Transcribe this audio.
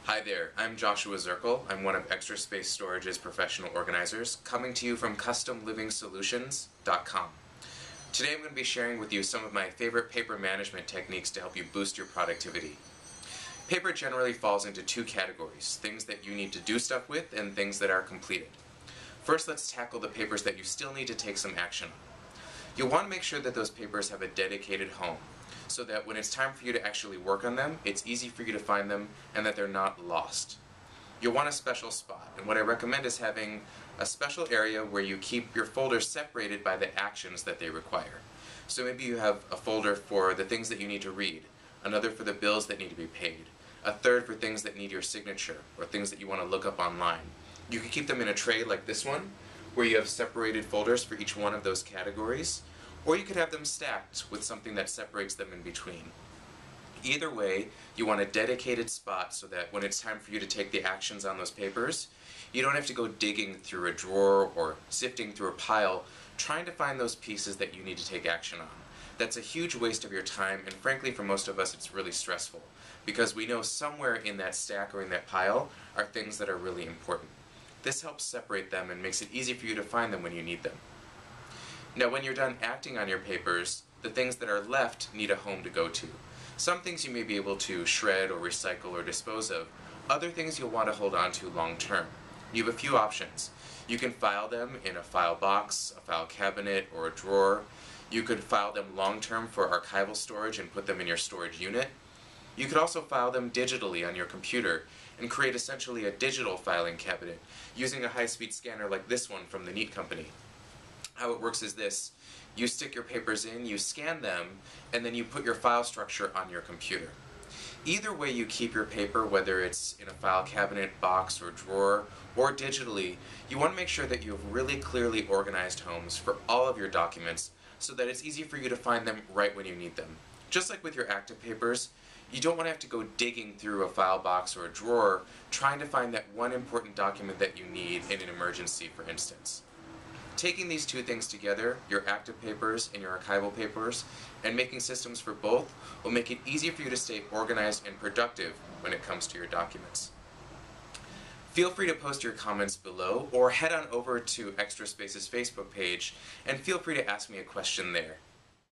Hi there, I'm Joshua Zirkle. I'm one of Extra Space Storage's professional organizers, coming to you from CustomLivingSolutions.com. Today I'm going to be sharing with you some of my favorite paper management techniques to help you boost your productivity. Paper generally falls into two categories, things that you need to do stuff with and things that are completed. First, let's tackle the papers that you still need to take some action on. You'll want to make sure that those papers have a dedicated home, so that when it's time for you to actually work on them, it's easy for you to find them and that they're not lost. You'll want a special spot, and what I recommend is having a special area where you keep your folders separated by the actions that they require. So maybe you have a folder for the things that you need to read, another for the bills that need to be paid, a third for things that need your signature, or things that you want to look up online. You can keep them in a tray like this one, where you have separated folders for each one of those categories, or you could have them stacked with something that separates them in between. Either way, you want a dedicated spot so that when it's time for you to take the actions on those papers, you don't have to go digging through a drawer or sifting through a pile trying to find those pieces that you need to take action on. That's a huge waste of your time, and frankly for most of us it's really stressful, because we know somewhere in that stack or in that pile are things that are really important. This helps separate them and makes it easy for you to find them when you need them. Now, when you're done acting on your papers, the things that are left need a home to go to. Some things you may be able to shred or recycle or dispose of. Other things you'll want to hold on to long term. You have a few options. You can file them in a file box, a file cabinet, or a drawer. You could file them long term for archival storage and put them in your storage unit. You could also file them digitally on your computer and create essentially a digital filing cabinet using a high-speed scanner like this one from the Neat Company. How it works is this: you stick your papers in, you scan them, and then you put your file structure on your computer. Either way you keep your paper, whether it's in a file cabinet, box, or drawer, or digitally, you want to make sure that you have really clearly organized homes for all of your documents so that it's easy for you to find them right when you need them. Just like with your active papers, you don't want to have to go digging through a file box or a drawer trying to find that one important document that you need in an emergency, for instance. Taking these two things together, your active papers and your archival papers, and making systems for both will make it easy for you to stay organized and productive when it comes to your documents. Feel free to post your comments below or head on over to Extra Space's Facebook page and feel free to ask me a question there.